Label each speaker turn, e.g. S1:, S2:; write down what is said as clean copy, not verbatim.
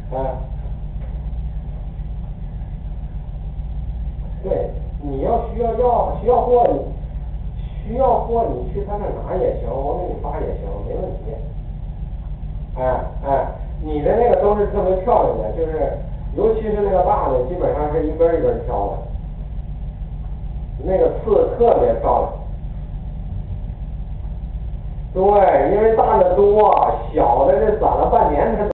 S1: 对，你要需要货，你去他那拿也行，我给你发也行，没问题。你的那个都是特别漂亮的，就是尤其是那个大的，基本上是一根一根挑的，那个刺特别漂亮。对，因为大的多，小的这攒了半年才。